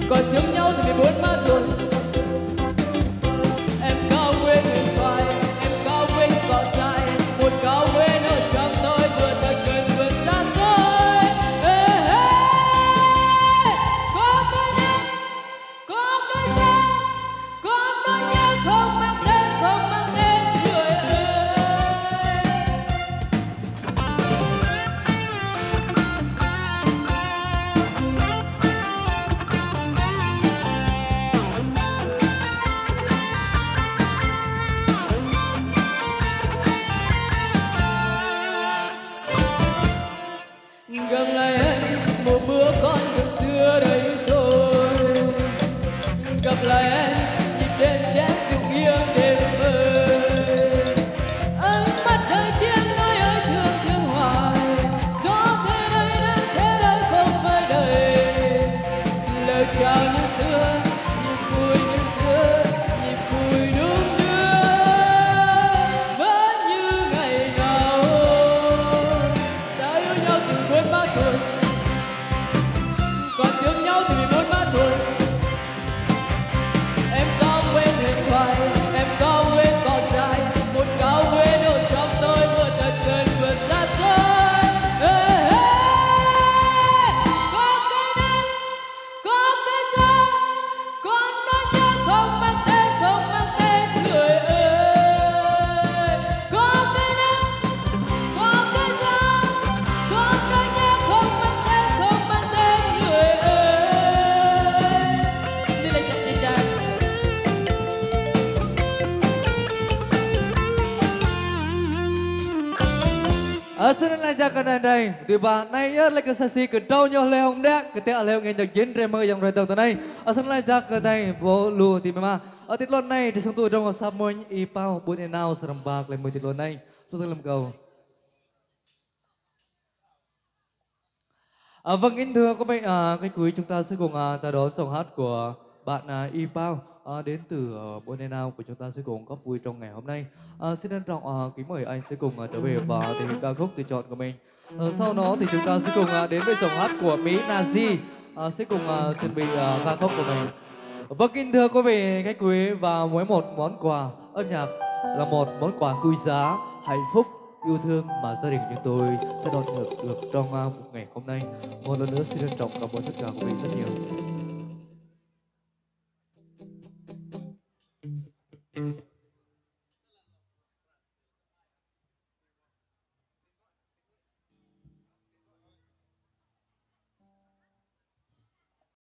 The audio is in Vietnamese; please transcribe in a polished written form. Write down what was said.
còn thương nhau thì muốn mà thôi. Em cao quên huyền thoại, em cao quên cỏ dài, một cao quên ở trong tôi vừa thật gần vừa xa xôi. Có cái nắng, có cái gió, có nỗi nhớ không mang tên, không mang tên người ơi. Gặp lại em một bữa con đường xưa đây rồi, gặp lại em nhịp đêm chén rượu nghiêng đêm mơ. Ánh mắt đời tiếng nói ơi thương thương hoài, gió thế đây nắng thế đây không phải đời. Lời chào như xưa, nhịp vui như xưa, nhịp vui đúng đưa vẫn như ngày nào. Đã yêu nhau từ muốn ba tuổi, còn thương nhau thì muốn ba tuổi. Em cao quên huyền thoại, em cao quên cỏ dài, một cao quên ở trong tôi vừa thật gần vừa xa xôi. Có cái nắng, có cái gió, có nỗi nhớ không mang tên, không mang tên người ơi. Có cái nắng, có cái gió, có nỗi nhớ không mang tên, không mang tên người ơi. Đi lên chặt đi chặt. Xin anh chào các bạn đây. Từ bạn này nhớ lại cái sasi cái trâu nhau leo hồng đét cái tệ leo nghe nhạc chiến trên mơ dòng rồi tầng này. Xin anh chào các bạn vô lùa thì mà ở tiết luận này thì chúng tôi trong sắp môi y bao bốn em nào sầm bạc lên mười tiết luận này. Tôi làm cầu. Vâng kính thưa các bạn, cái quý chúng ta sẽ cùng chào đón giọng hát của bạn Y Pao đến từ bốn em nào của chúng ta sẽ cùng góp vui trong ngày hôm nay. Xin trân trọng kính mời anh sẽ cùng trở về và thể hiện ca khúc tự chọn của mình. Sau đó thì chúng ta sẽ cùng đến với giọng hát của Mỹ Nazi sẽ cùng chuẩn bị ca khúc của mình. Vâng kính thưa quý vị khách quý, và mỗi một món quà âm nhạc là một món quà quý giá, hạnh phúc, yêu thương mà gia đình chúng tôi sẽ đón nhận được trong một ngày hôm nay. Một lần nữa xin trân trọng cảm ơn tất cả quý vị rất nhiều.